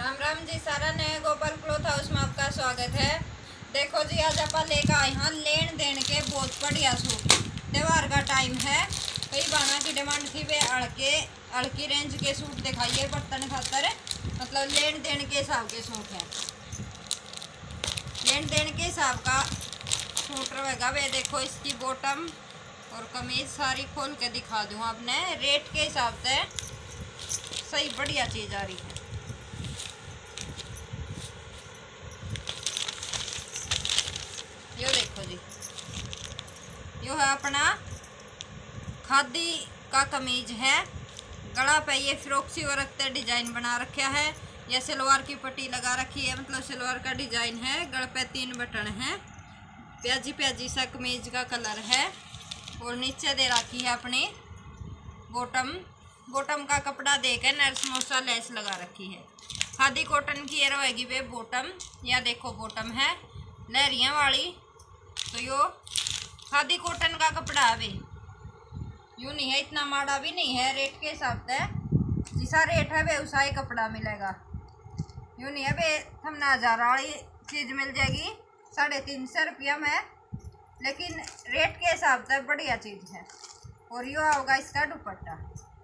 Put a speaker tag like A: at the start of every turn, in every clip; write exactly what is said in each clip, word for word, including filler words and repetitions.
A: राम राम जी सारा ने Gopal cloth house में आपका स्वागत है। देखो जी आज आप लेकर आए हैं लेन देन के बहुत बढ़िया सूट। त्योहार का टाइम है, कई बाना की डिमांड थी वे अड़के अड़की रेंज के सूट दिखाइए बर्तन खातर, मतलब लेन देन के हिसाब के सूट है। लेन देन के हिसाब का सूट रहेगा। वे देखो इसकी बॉटम और कमीज सारी खोल के दिखा दूँ आपने। रेट के हिसाब से सही बढ़िया चीज़ आ रही है। यो देखो जी, यो है अपना खादी का कमीज है। गला पे ये फ्रोक्सी वर्क का डिजाइन बना रखा है। यह सलवार की पट्टी लगा रखी है, मतलब सलवार का डिजाइन है। गल पे तीन बटन है। प्याजी प्याजी सा कमीज का कलर है और नीचे दे रखी है अपनी बॉटम। बॉटम का कपड़ा देकर नरसमोसा लेस लगा रखी है। खादी कॉटन की ये रहेगी वे बॉटम। या देखो बॉटम है लहरियाँ वाली। तो यो खादी कॉटन का कपड़ा है वे, यूँ नहीं है, इतना माड़ा भी नहीं है। रेट के हिसाब से जिसा रेट है वे उसा ही कपड़ा मिलेगा। यूँ नहीं है वे हमने हज़ार वाली चीज़ मिल जाएगी साढ़े तीन सौ रुपया में, लेकिन रेट के हिसाब से बढ़िया चीज़ है। और यो होगा इसका दुपट्टा।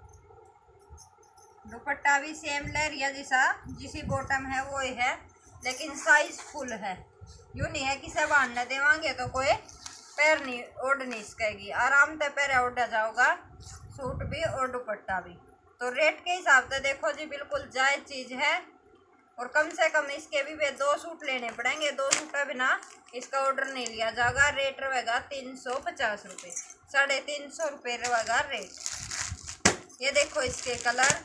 A: दुपट्टा भी सेम लहरिया जैसा जिसी बॉटम है वो ही है, लेकिन साइज फुल है। यूँ नहीं है कि सब आने देवांगे तो कोई पैर नहीं ओढ़ नहीं सकेगी, आराम से पैर ओढ़ा जाओगा सूट भी और दुपट्टा भी। तो रेट के हिसाब से देखो जी बिल्कुल जायज़ चीज़ है। और कम से कम इसके भी वे दो सूट लेने पड़ेंगे। दो सूट बिना इसका ऑर्डर नहीं लिया जाएगा। रेट रहेगा तीन सौ पचास रुपये, साढ़े तीन सौ रुपये रहेगा रेट। ये देखो इसके कलर,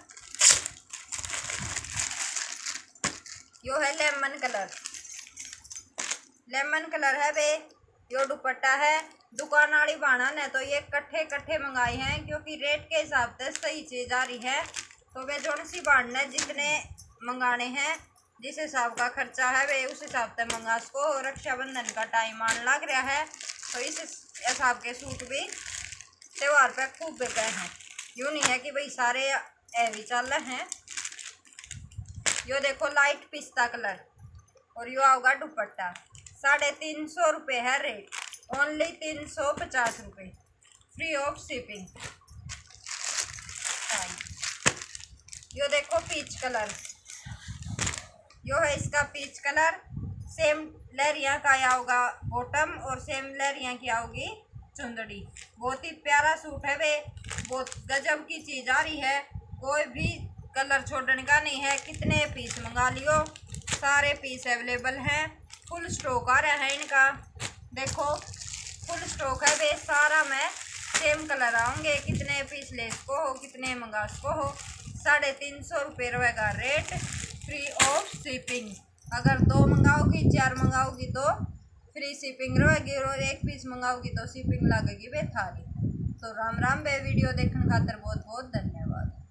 A: यो है लेमन कलर। लेमन कलर है वे। यो दुपट्टा है। दुकान वाली बाना ने तो ये कट्ठे कट्ठे मंगाए हैं, क्योंकि रेट के हिसाब से सही चीज़ आ रही है। तो वे जोन सी बांटने जितने मंगाने हैं, जिस हिसाब का खर्चा है वे उस हिसाब से मंगा सको। रक्षाबंधन का टाइम आने लग रहा है, तो इस हिसाब के सूट भी त्योहार पे खूब बिके हैं। यूँ नहीं है कि भाई सारे ऐवी चल रहे हैं। यो देखो लाइट पिस्ता कलर और यो आओगा दुपट्टा। साढ़े तीन सौ रुपये है रेट, ओनली तीन सौ पचास रुपये, फ्री ऑफ शिपिंग। यो देखो पीच कलर, यो है इसका पीच कलर। सेम लहरिया का आओगा बॉटम और सेम लहरिया की आओगी चुंदड़ी। बहुत ही प्यारा सूट है वे, बहुत गजब की चीज़ आ रही है। कोई भी कलर छोड़ने का नहीं है। कितने पीस मंगा लियो, सारे पीस अवेलेबल हैं। फुल स्टॉक आ रहा है इनका। देखो फुल स्टॉक है वे, सारा में सेम कलर आएंगे। कितने पीस ले सको हो, कितने मंगा सको हो। साढ़े तीन सौ रुपये रहेगा रेट, फ्री ऑफ शिपिंग। अगर दो मंगाओगी चार मंगाओगी तो फ्री शिपिंग रहेगी, और एक पीस मंगाओगी तो शिपिंग लगेगी वे थारी। तो राम राम बे। वीडियो देखने खातर बहुत बहुत धन्यवाद।